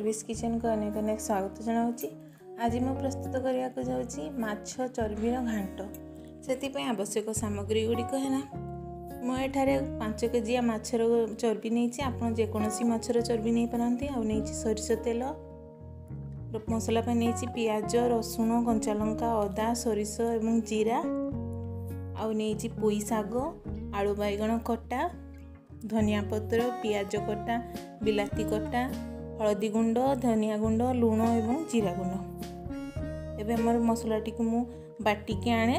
Babies kitchen को अनेक अनेक स्वागत जनाऊँगी। आज मैं प्रस्तुत करने को जाऊँगी माछ चर्बीर घांट। से आवश्यक सामग्री गुड़िक है मुझे 5 केजिया माछर चर्बी नहीं आप जेकोसी माछर चर्बी नहीं पारती नहीं सोरिष तेल मसला नहीं पियाज रसुण कंचा लंका अदा सोरिष और जीरा नहीं पोई शाग आलू बैगण कटा धनिया पत्र पियाज कटा बिलाती कटा हलदी गुंड धनिया गुंड लुण और जीरा गुंड। एबे हमर मसलाटी को मु बाटिके आने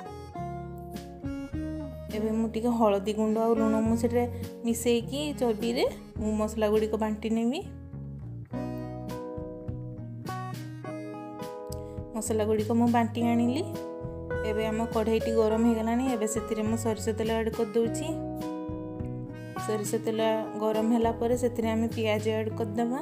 एबे मु टिके हलदी गुंड और लुण मुझे मिसेकी चर्बी रे मु मसला गुड़ी को बांटी नेबी। मसला गुड़ी को मु बांटी आनिली। एबे हम कढ़ाईटी गरम हो गलानी। एबे सेतिरे मु सरिष तेल ऐड कर दूची। सरिष तेल गरम होला परे सेतिरे हम पियाज ऐड कर देबा।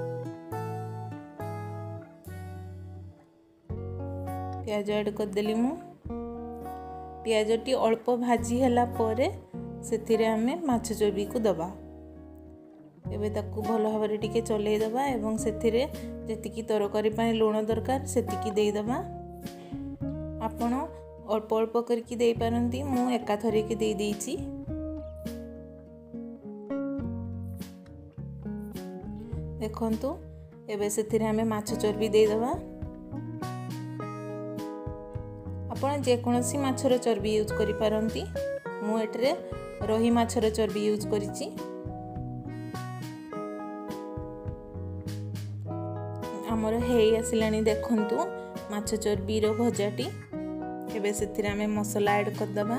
पियाज ऐड कर देली मु। पियाजटी अल्प भाजी होला परे सेतिरे हम माछ चर्बी को दबा। एबे ताकू भल भाबरे टिके चलै दबा एवं सेतिरे जेतिकी तरकारी पाए लुण दरकार सेतिकी देई दबा। आपण अल्प अल्प करके देई पारंती मु एका थरे के देई देइची। देखंतु एबे सेतिरे हमें माछ चर्बी दे दबा। आपण जेकोसी माछर चर्बी यूज करि पारंती मु एटरे रोही माछर चर्बी यूज करिची। हमर हेई आसिलानी देखंतु माछ चर्बीर भजाटी। एबे सेतिरे हमें मसला ऐड कर दबा।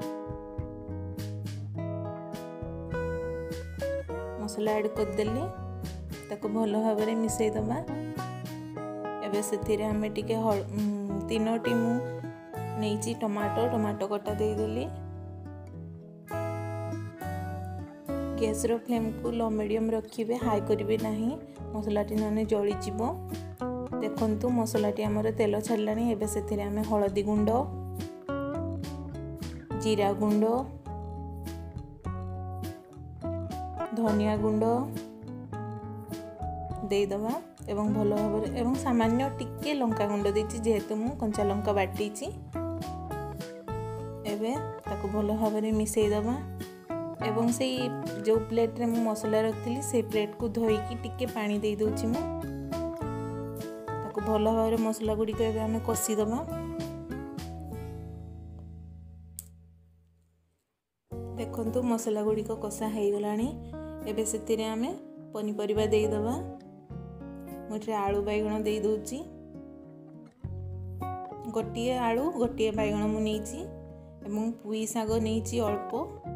मसला ऐड कर देली ताको भल भाबरे मिसई दबा। एबे सेतिरे हमें टिके 3टी मु नेइची टमाटो कटा दे देली। गैस रो फ्लेम को लो मीडियम रखिबे हाई करिवे नाही मसलाटी नने जळी जिवो। देखंतु मसलाटी हमर तेल छाडलानी। एबे सेतिरे हमें हलदी गुंड जीरा गुंड धनिया गुंड दे दबा एवं भल भाबरे एवं सामान्य टिके लंका गुंड देछि जेहेतु मु कंचा लंका बाटीछि। एबे ताको भल भाबरे मिसई दबा एवं से जो प्लेट रे मु मसला रखिली से प्लेट को धोईकी टिके पानी दे दोछि मु ताको भल भाबरे मसला गुडी को एबे हमें कसी दबा। देखंतु मसला गुडी को कसा हेई गलानी। एबे सेतिरे हमें पनीपरिबा दे दबा। मुझे आलू बैगण दे दोची। गोटिए आलू गोटिए बैगण मु नेइची एवं पुई शाग नेइची अल्प।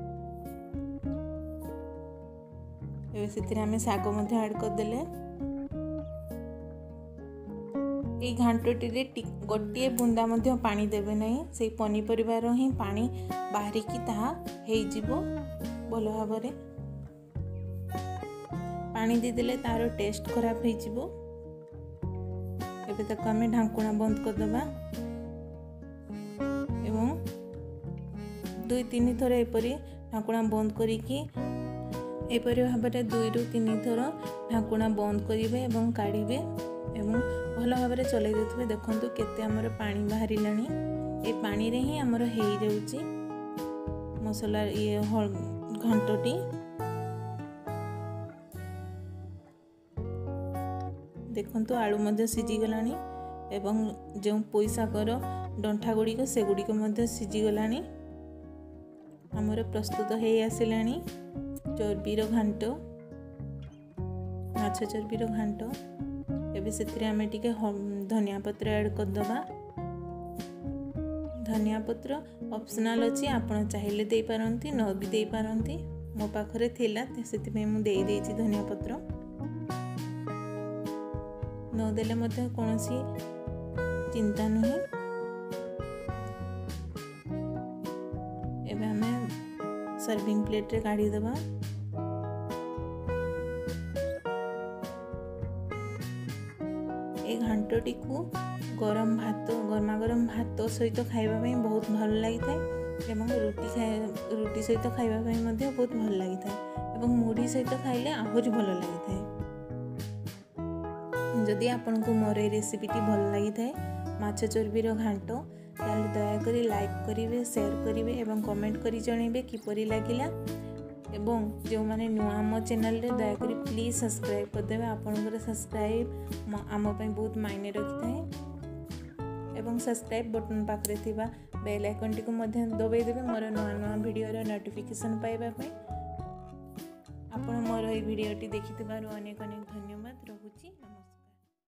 एबे सेतिरे हमें शाग मध्ये ऐड कर देले। ए घांटटी रे गोटिए बुंदा मध्ये पानी देबे नहीं से पनीपरिबार ही पानी बाहरी की ताहा हेई जिवो भल भाबरे। पानी दे देले तारो टेस्ट खराब हेई जिवो। एबे तक हमें ढांकुणा बंद कर दबा एवं 2-3 थर एपरी ढांकुणा बंद करिकी एपरी भाबरे 2-3 थर ढांकुणा बंद करिवे एवं काढिबे एवं भल भाबरे चलै देथिबे। देखंतु केते हमर पानी बाहरिलानी। ए पानी रे ही हमर हेई जाउची मसला ये घांटटी। देखंतु आलू मध्य सिझी गलानी एवं जो पोई शागर डंठा गुड़िक से गुड़िक मध्य सिझी गलानी। हमर प्रस्तुत हेई आसिलानी चर्बीर घांट माछ चर्बीर घांट। एबे सेतिरे हमें टिके धनिया पत्र ऐड कर दबा। धनिया पत्र ऑप्शनल अछि आपण चाहिले देई पारंती न भी देई पारंती। मो पाखरे थिला सेति मु देई देछि धनिया पत्र। न देले मते कोनोसी चिंता नहीं। एबे हमें सर्विंग प्लेट रे काढी दबा। ए घांटटी को गरम भात गरमा गरम भात सहित खाइबा पई बहुत भल लागि थाए एवं रुटी सहित खाइबा पई मध्ये बहुत भल लागि थाए एवं मुढ़ी सहित खाइले आहुरी भल लागि थाए। जदि आपको मोर ये रेसिपीटी भल लगी थाए माछ चर्बीर घांट ताले दयाकोरी लाइक करेंगे, शेयर करेंगे और कमेंट करी जणेबे किपरि लागिला। एवं जो माने नुआ मो चैनल रे दयाकोरी प्लीज सब्सक्राइब करदेवे। आपनकर सब्सक्राइब आम बहुत मायने रखि थाए। एवं सब्सक्राइब बटन पाखरे थिबा बेल आइकन टी को मध्य दबाई देबे मोर नुआ नुआ वीडियो रो नोटिफिकेशन पाइबा पे। आपण मोर ए वीडियोटी देखिथिबारु अनेक अनेक धन्यवाद।